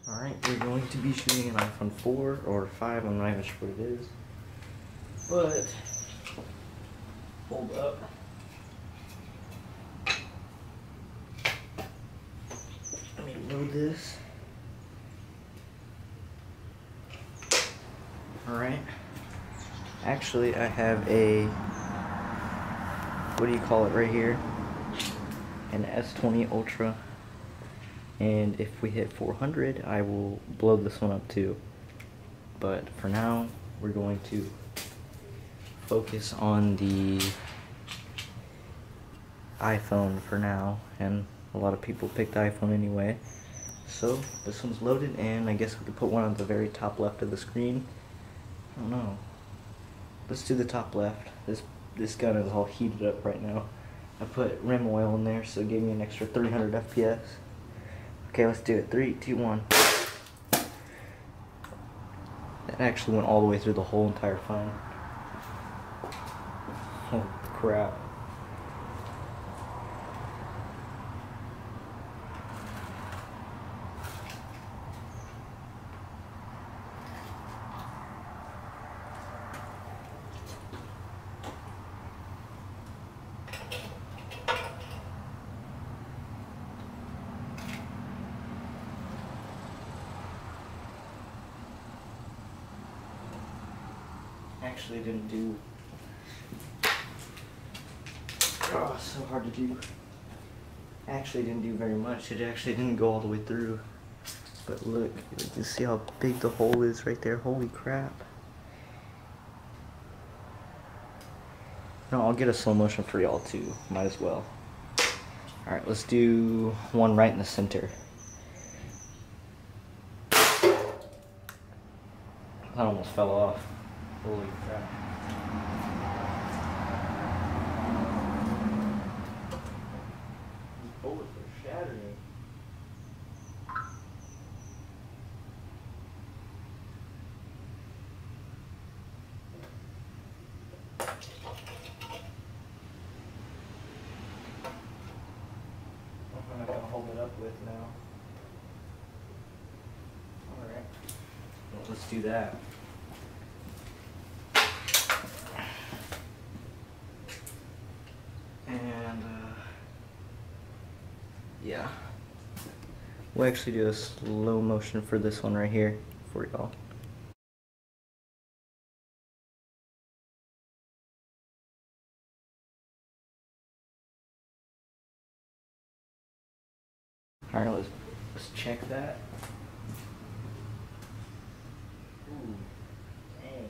Alright, we're going to be shooting an iPhone 4 or 5, I'm not even sure what it is. But, hold up. Let me load this. Alright. Actually, I have a, what do you call it right here? An S20 Ultra. And if we hit 400, I will blow this one up too. But for now, we're going to focus on the iPhone for now. And a lot of people picked iPhone anyway. So this one's loaded, and I guess we could put one on the very top left of the screen. I don't know. Let's do the top left. This gun is all heated up right now. I put rim oil in there, so it gave me an extra 300 FPS. Okay, let's do it. 3, 2, 1. That actually went all the way through the whole entire phone. Oh crap. Actually didn't do, oh, so hard to do. Actually didn't do very much. It actually didn't go all the way through. But look, you see how big the hole is right there. Holy crap. No, I'll get a slow motion for y'all too. Might as well. Alright, let's do one right in the center. That almost fell off. Holy crap. These bullets are shattering. I'm not gonna hold it up with now. Alright. Well, let's do that. Yeah. We'll actually do a slow motion for this one right here for y'all. Alright, let's check that. Ooh, dang.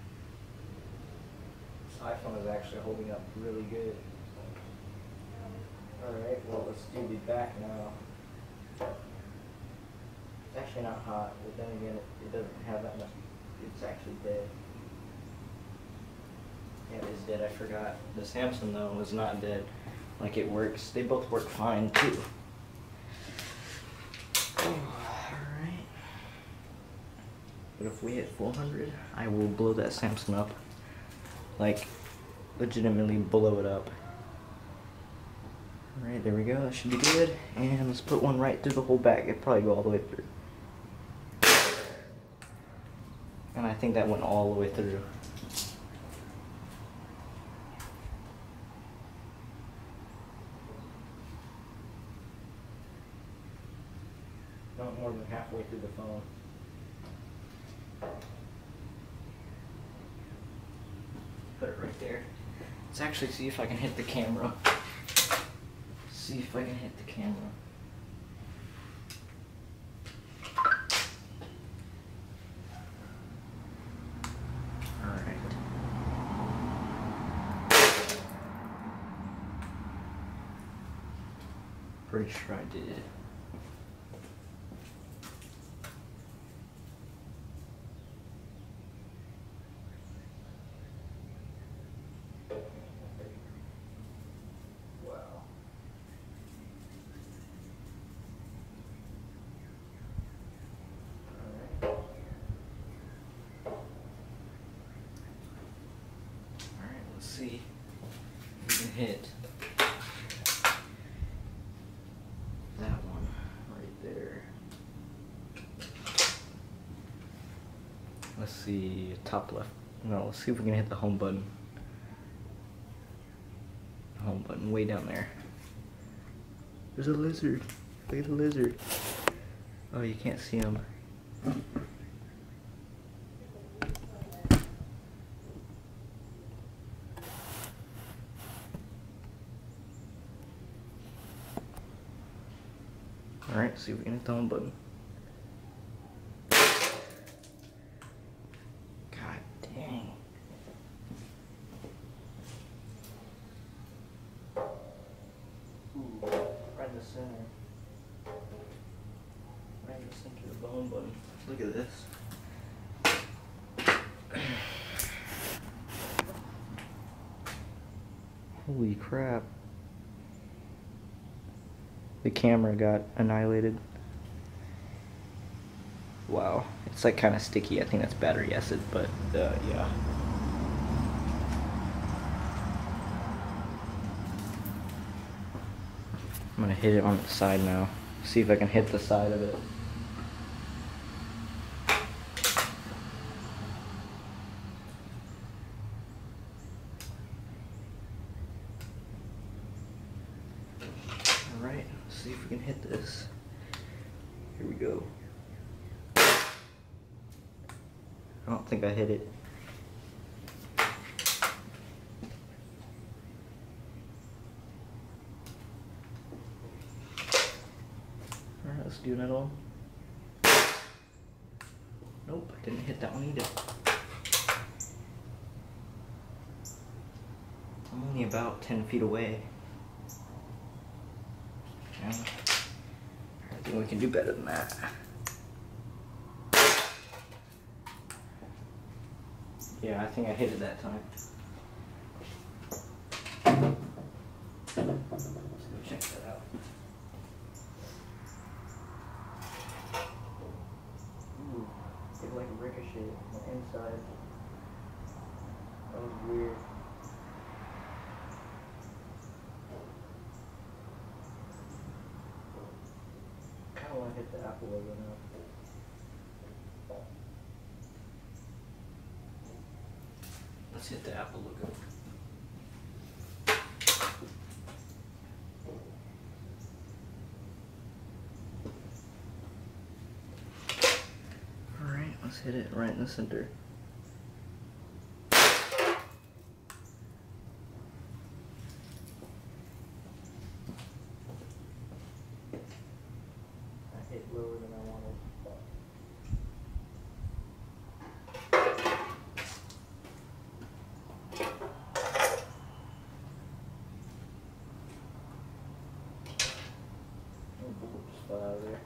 This iPhone is actually holding up really good. Alright, well, let's do the back now. It's actually not hot, but then again, it doesn't have that much. It's actually dead. Yeah, it is dead, I forgot. The Samsung, though, is not dead. Like, it works. They both work fine, too. Alright. But if we hit 400, I will blow that Samsung up. Like, legitimately blow it up. Alright, there we go. That should be good. And let's put one right through the whole back. It'll probably go all the way through. And I think that went all the way through. Not more than halfway through the phone. Put it right there. Let's actually see if I can hit the camera. See if I can hit the camera. Alright. Pretty sure I did. See if we can hit that one right there. Let's see, top left. No, let's see if we can hit the home button. Home button way down there. There's a lizard. Look at the lizard. Oh, you can't see him. Alright, see if we can hit the home button. God dang. Ooh, right in the center. Right in the center of the home button. Look at this. Holy crap. The camera got annihilated. Wow. It's like kind of sticky. I think that's battery acid, but yeah. I'm gonna hit it on the side now. See if I can hit the side of it. Alright, let's see if we can hit this. Here we go. I don't think I hit it. Alright, let's do another one. Nope, I didn't hit that one either. I'm only about 10 feet away. Yeah. I think we can do better than that. Yeah, I think I hit it that time. Let's go check that out. Ooh, it like ricocheted on the inside. That was weird. I kinda wanna hit the Apple logo now. Let's hit the Apple logo. Alright, let's hit it right in the center. I hit lower than I wanted. Just fell out of there.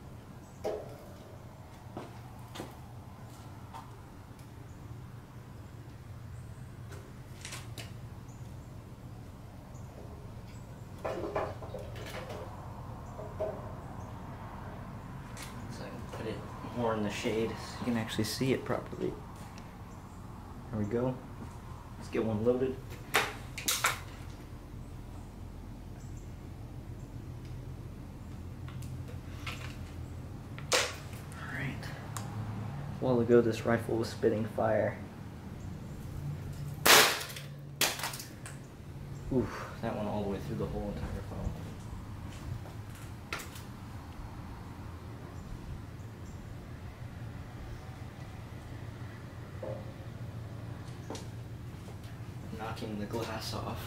So I can put it more in the shade so you can actually see it properly. There we go. Let's get one loaded. A while ago, this rifle was spitting fire. Oof, that went all the way through the whole entire phone. Knocking the glass off.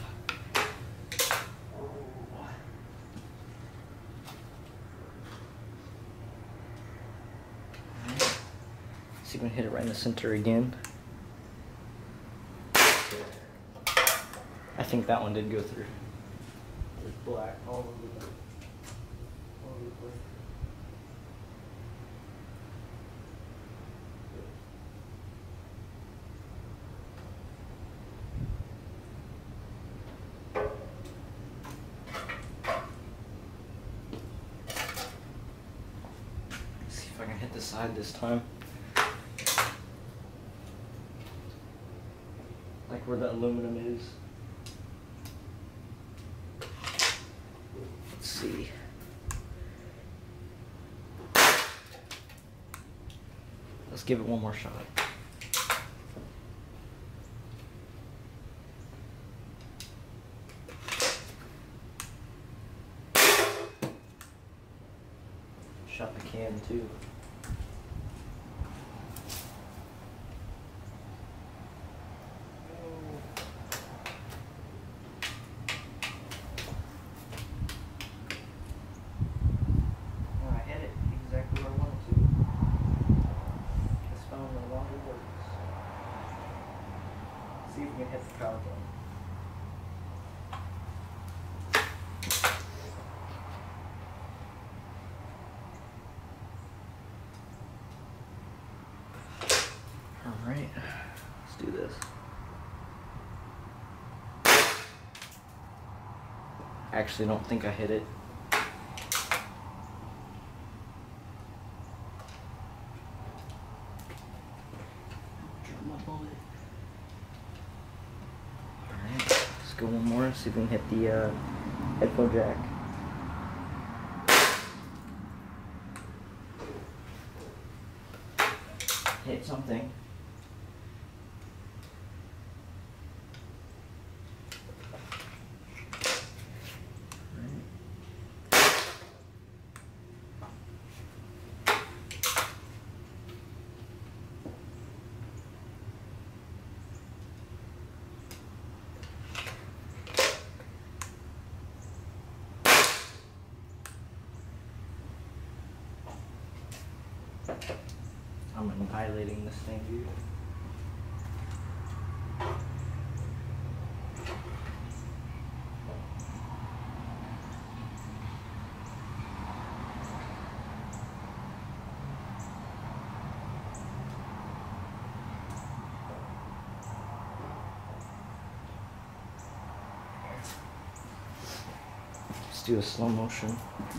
See if we can hit it right in the center again. I think that one did go through. It's black all over the place. See if I can hit the side this time. Like where the aluminum is. Let's see. Let's give it one more shot. shot the can too. Oh, I hit it exactly where I wanted to. This phone no longer works. See if we can hit the power button. Alright, let's do this. Actually, don't think I hit it. Drop my bullet. Alright, let's go one more, see if we can hit the headphone jack. Hit something. I'm annihilating this thing, dude. Let's do a slow motion.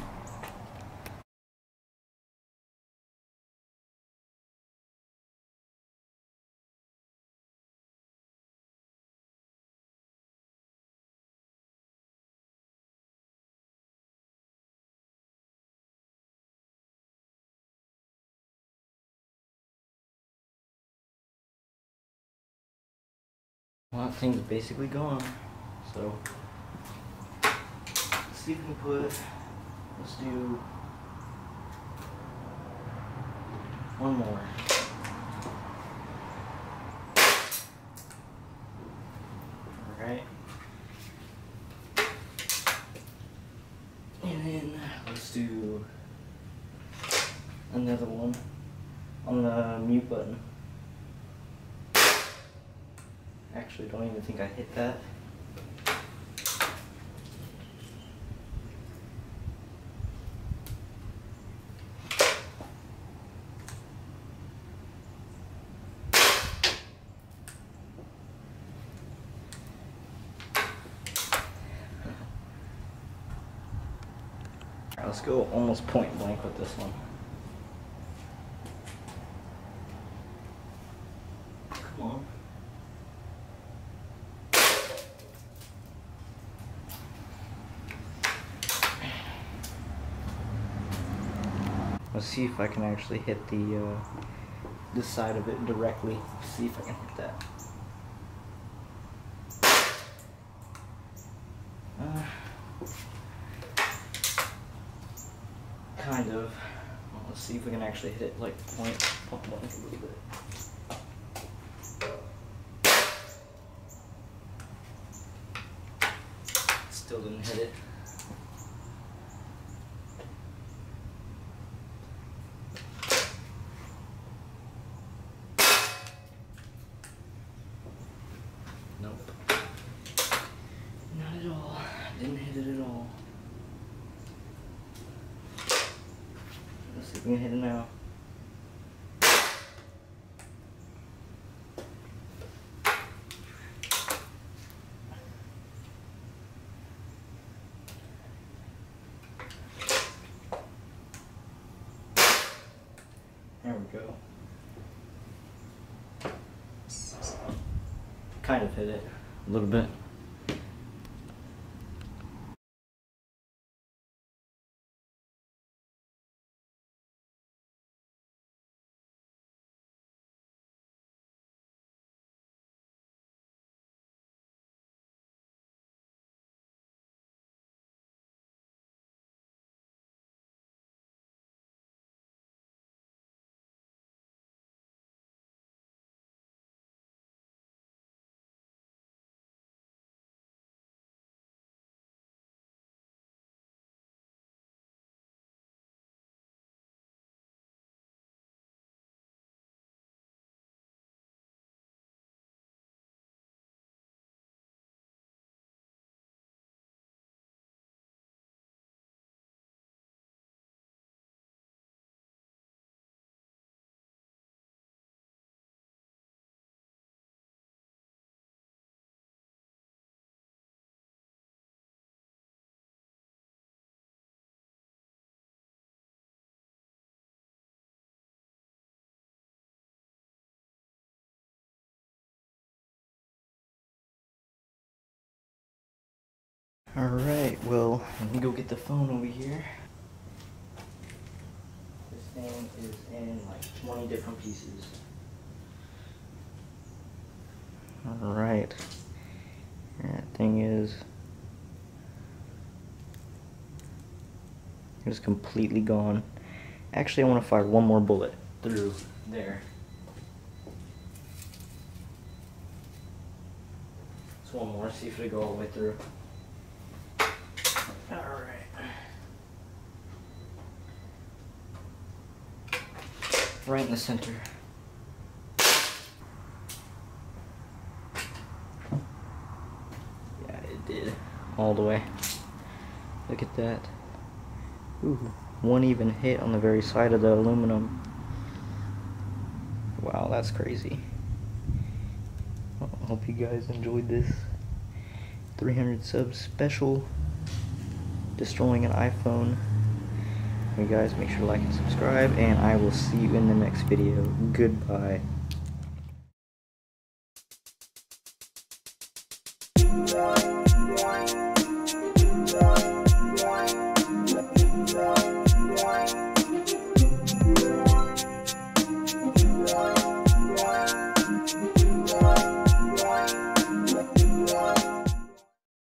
Well, that thing's basically gone. So, let's see if we can put, let's do one more. Alright. And then let's do another one on the mute button. Actually, don't even think I hit that. Alright, let's go almost point blank with this one. Come on. Let's see if I can actually hit the side of it directly. See if I can hit that. Kind of. Well, let's see if we can actually hit it like point blank a little bit. Still didn't hit it. Nope. Not at all. Didn't hit it at all. Let's see if we can hit it now. There we go. Kind of hit it a little bit. Alright, well, let me go get the phone over here. This thing is in like 20 different pieces. Alright. That thing is just completely gone. Actually, I want to fire one more bullet through there. Just one more, see if it'll go all the way through. Alright. Right in the center. Yeah, it did. All the way. Look at that. Ooh, one even hit on the very side of the aluminum. Wow, that's crazy. Well, I hope you guys enjoyed this 300 subs special, destroying an iPhone. You guys make sure to like and subscribe, and I will see you in the next video. Goodbye.